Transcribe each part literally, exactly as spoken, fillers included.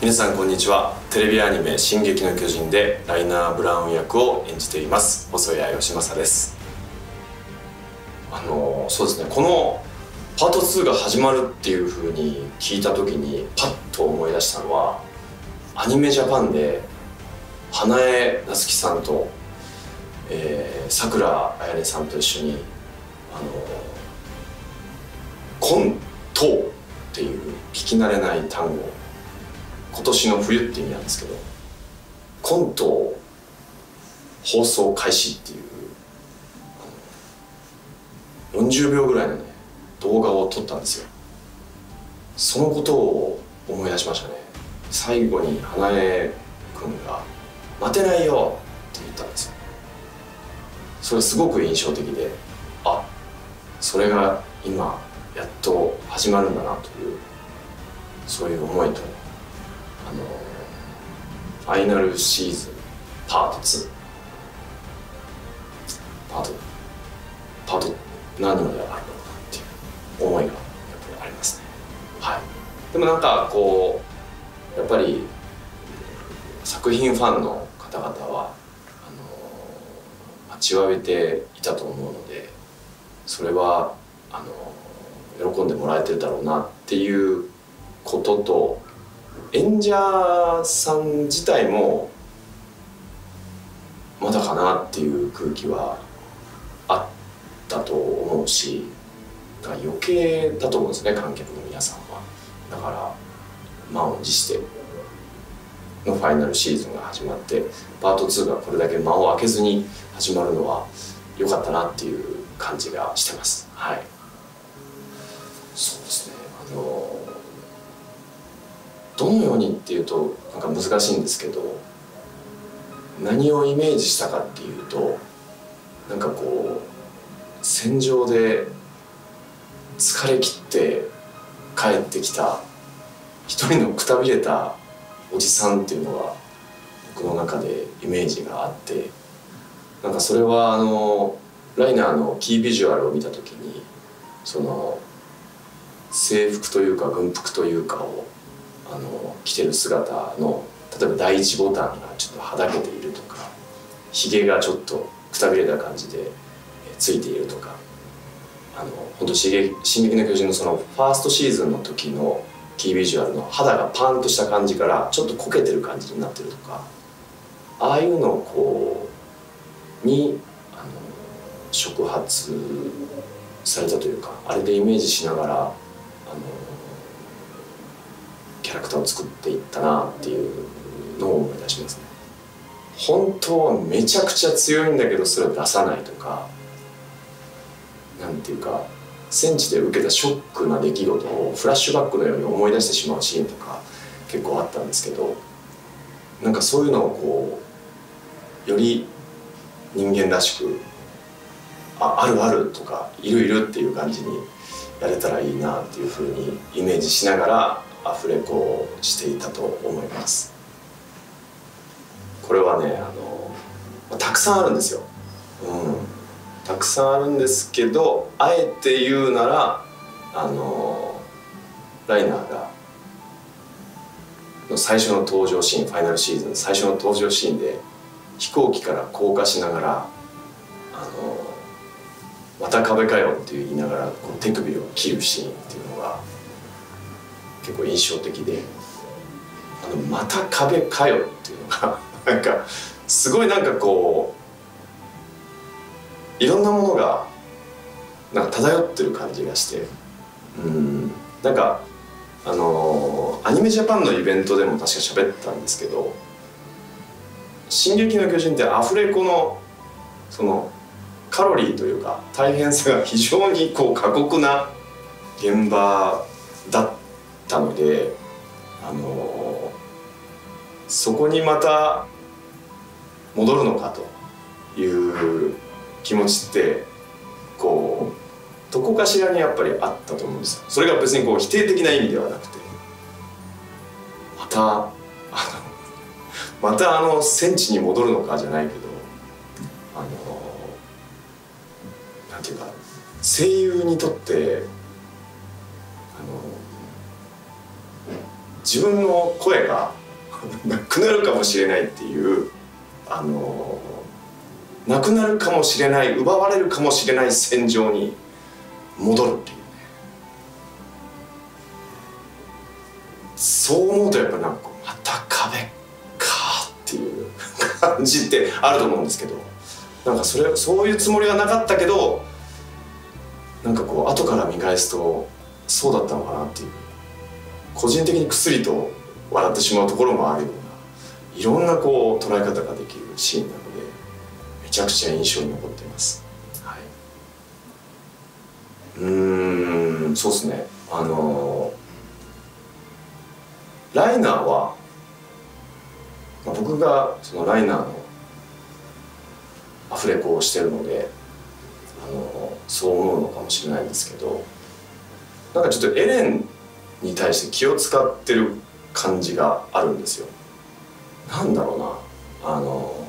皆さんこんにちは。テレビアニメ「進撃の巨人」でライナー・ブラウン役を演じています細谷義正です。あのそうですね、このパートツーが始まるっていう風に聞いた時にパッと思い出したのは、アニメジャパンで花江夏樹さんとさくらあやねさんと一緒にあのコントっていう聞き慣れない単語、今年の冬って意味なんですけど、コントを放送開始っていうよんじゅうびょうぐらいのね動画を撮ったんですよ。そのことを思い出しましたね。最後に花江君が「待てないよ」って言ったんですよ。それすごく印象的で、あ、それが今やっと始まるんだなという、そういう思いと、あのファイナルシーズンパートツーパートパート何まであるのかなっていう思いがやっぱりありますね。はい。でもなんかこうやっぱり作品ファンの方々はあの待ちわびていたと思うので、それはあの喜んでもらえてるだろうなっていうことと、演者さん自体もまだかなっていう空気はあったと思うし、だから余計だと思うんですね、観客の皆さんは。だから満を持してのファイナルシーズンが始まって、パートツーがこれだけ間を空けずに始まるのは良かったなっていう感じがしてます。はい。そうですね、あのどのようにっていうとなんか難しいんですけど、何をイメージしたかっていうと、なんかこう戦場で疲れ切って帰ってきた一人のくたびれたおじさんっていうのが僕の中でイメージがあって、なんかそれはあのライナーのキービジュアルを見た時に、その制服というか軍服というかをあの着てる姿の、例えば第一ボタンがちょっとはだけているとか、ひげがちょっとくたびれた感じでついているとか、あの本当「進撃の巨人」のそのファーストシーズンの時のキービジュアルの肌がパンとした感じからちょっとこけてる感じになってるとか、ああいうのをこうにあの触発されたというか、あれでイメージしながらあのキャラクターを作っていったなっていうのを思い出しますね。本当はめちゃくちゃ強いんだけどそれを出さないとか、なんていうか戦地で受けたショックな出来事をフラッシュバックのように思い出してしまうシーンとか結構あったんですけど、なんかそういうのをこうより人間らしく、あ、あるあるとかいるいるっていう感じにやれたらいいなっていうふうにイメージしながらアフレコをしていたと思います。これはね、あのたくさんあるんですよ。うんたくさんあるんですけど、あえて言うならあのライナーがの最初の登場シーン、ファイナルシーズン最初の登場シーンで飛行機から降下しながら「あのまた壁かよ」って言いながらこう手首を切るシーンっていうのが結構印象的で、「あのまた壁かよ」っていうのがなんかすごいなんかこういろんなものがなんか漂ってる感じがして、うんなんかあのー、アニメジャパンのイベントでも確か喋ったんですけど、「進撃の巨人」ってアフレコのそのカロリーというか大変さが非常にこう過酷な現場だったので、あのー、そこにまた戻るのかという気持ちってこうどこかしらにやっぱりあったと思うんですよ。それが別にこう否定的な意味ではなくて、またあのまたあの戦地に戻るのかじゃないけど、あのなんていうか声優にとってあの自分の声がなくなるかもしれないっていうあのなくなるかもしれない奪われるかもしれない戦場に戻るっていうね。そう思うとやっぱなんかまた壁かっていう感じってあると思うんですけど、なんかそれそういうつもりはなかったけど、なんかこう後から見返すとそうだったのかなっていう、個人的にくすりと笑ってしまうところもあるような、いろんなこう捉え方ができるシーンなのでめちゃくちゃ印象に残っています。はい、うーんそうですね、あのライナーは、まあ、僕がそのライナーのアフレコをしてるのであのそう思うのかもしれないんですけど、なんかちょっとエレンに対して気を使ってる感じがあるんですよ。なんだろうな、あの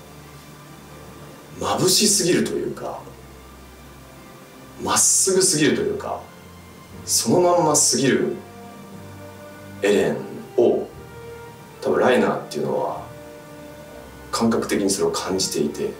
眩しすぎるというか、まっすぐすぎるというか、そのまんますぎるエレンを多分ライナーっていうのは感覚的にそれを感じていて、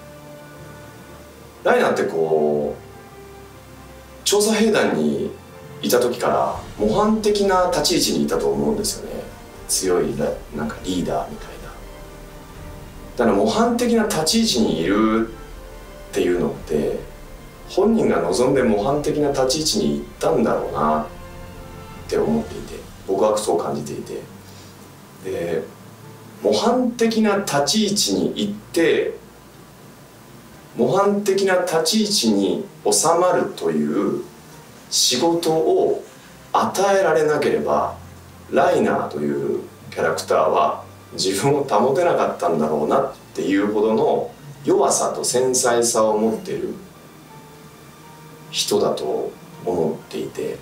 ライナーってこう調査兵団にいた時から模範的な立ち位置にいたと思うんですよね。強いなんかリーダーみたいな。だから模範的な立ち位置にいるっていうのって本人が望んで模範的な立ち位置に行ったんだろうなって思っていて、僕はそう感じていて、で模範的な立ち位置に行って模範的な立ち位置に収まるという仕事を与えられなければライナーというキャラクターは自分を保てなかったんだろうなっていうほどの弱さと繊細さを持っている人だと思っていて、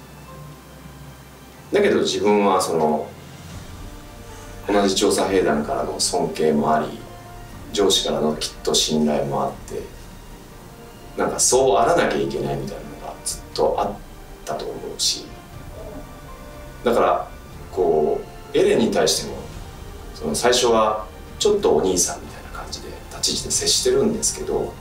だけど自分はその同じ調査兵団からの尊敬もあり上司からのきっと信頼もあって、なんかそうあらなきゃいけないみたいなのがずっとあったと思うし、だからこうエレンに対してもその最初はちょっとお兄さんみたいな感じで立ち位置で接してるんですけど、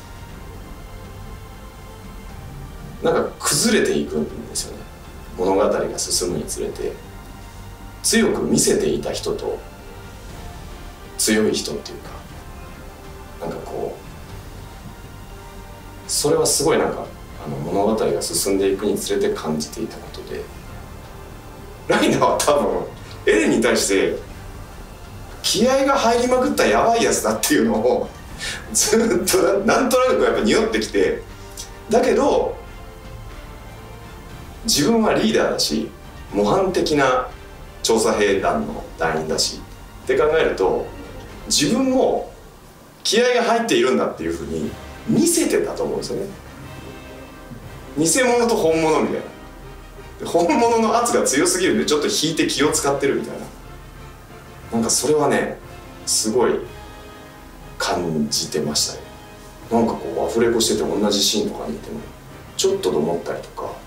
なんか崩れていくんですよね。物語が進むにつれて強く見せていた人と強い人っていうか、なんかこうそれはすごいなんかあの物語が進んでいくにつれて感じていたことで、ライナーは多分エレンに対して気合が入りまくったやばいやつだっていうのをずっとなんとなくやっぱ匂ってきて、だけど自分はリーダーだし模範的な調査兵団の団員だしって考えると、自分も気合が入っているんだっていうふうに見せてたと思うんですよね。偽物と本物みたいな、本物の圧が強すぎるんでちょっと引いて気を使ってるみたいな、なんかそれはねすごい感じてましたね。なんかこうアフレコしてて同じシーンとか見てもちょっとと思ったりとか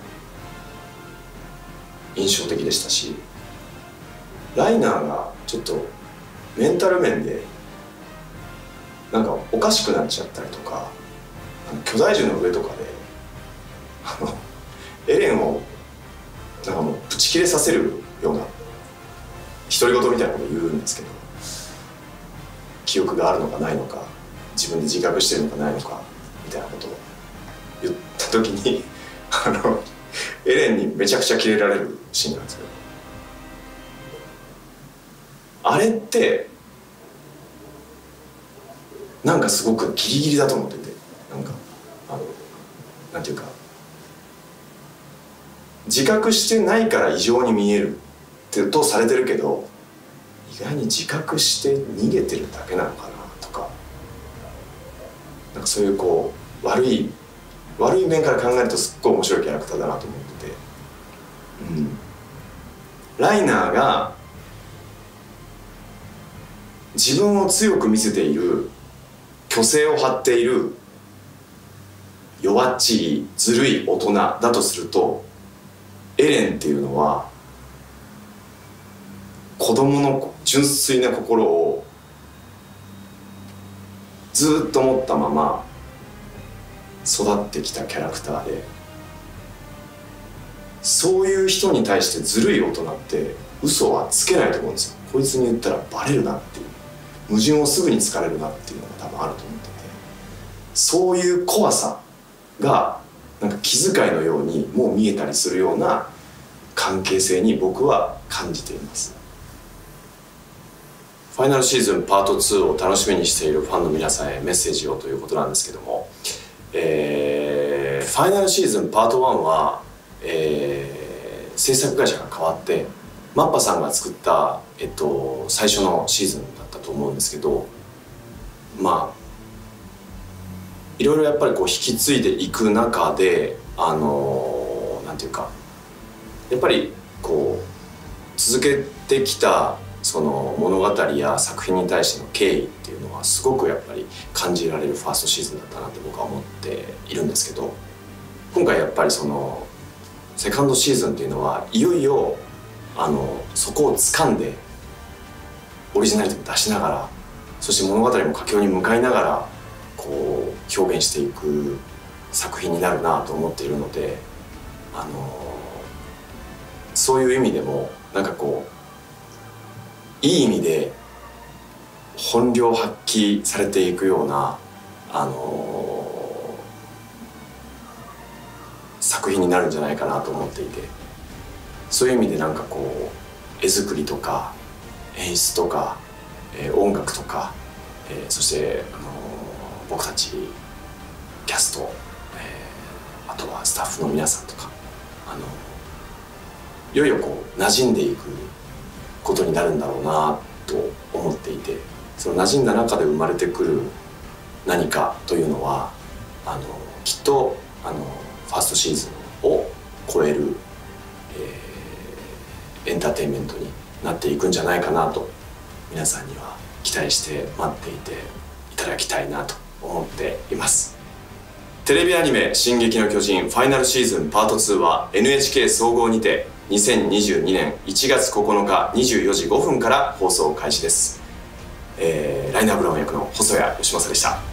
印象的でしたし、ライナーがちょっとメンタル面でなんかおかしくなっちゃったりとか、あの巨大樹の上とかであのエレンをなんかもうブチ切れさせるような独り言みたいなことを言うんですけど、記憶があるのかないのか自分で自覚してるのかないのかみたいなことを言った時にあのエレンにめちゃくちゃキレられるシーンなんですけど、あれってなんかすごくギリギリだと思ってて、なんかあのなんていうか自覚してないから異常に見えるってとされてるけど、意外に自覚して逃げてるだけなのかなとか、なんかそういうこう悪い悪い面から考えるとすっごい面白いキャラクターだなと思ってて、うん、ライナーが自分を強く見せている、虚勢を張っている弱っちいずるい大人だとすると、エレンっていうのは子供の純粋な心をずっと持ったまま育ってきたキャラクターで、そういう人に対してずるい大人って嘘はつけないと思うんですよ。こいつに言ったらバレるなっていう、矛盾をすぐにつかれるなっていうのが多分あると思ってて、そういう怖さがなんか気遣いのようにもう見えたりするような関係性に僕は感じています。ファイナルシーズンパートツーを楽しみにしているファンの皆さんへメッセージをということなんですけども、えー、ファイナルシーズンパートワンは、えー、制作会社が変わってマッパさんが作った、えっと、最初のシーズンだったと思うんですけど、まあいろいろやっぱりこう引き継いでいく中で、あのー、なんていうかやっぱりこう続けてきたその物語や作品に対しての敬意っていうのはすごくやっぱり感じられるファーストシーズンだったなって僕は思っているんですけど、今回やっぱりそのセカンドシーズンっていうのはいよいよあのそこを掴んでオリジナリティも出しながら、そして物語も佳境に向かいながらこう表現していく作品になるなと思っているので、あのそういう意味でもなんかこういい意味で本領発揮されていくような、あのー、作品になるんじゃないかなと思っていて、そういう意味でなんかこう絵作りとか演出とか、えー、音楽とか、えー、そして、あのー、僕たちキャスト、えー、あとはスタッフの皆さんとか、あのいよいよこう馴染んでいくことになるんだろうなと思っていて、その馴染んだ中で生まれてくる何かというのはあのきっとあのファーストシーズンを超える、えー、エンターテインメントになっていくんじゃないかなと皆さんには期待して待っていていただきたいなと思っています。テレビアニメ「進撃の巨人」ファイナルシーズンパートツーは エヌエイチケー 総合にてにせんにじゅうにねんいちがつここのかにじゅうよじごふんから放送開始です。えー、ライナー・ブラウン役の細谷義正でした。